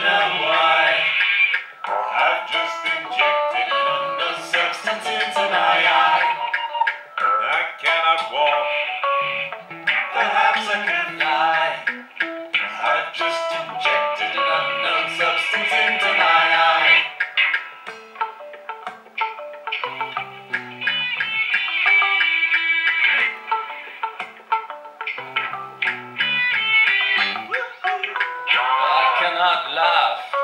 know why. I've just injected an unknown substance into my eye. I cannot walk, perhaps I can fly. I've just injected an unknown substance into my eye. I cannot laugh.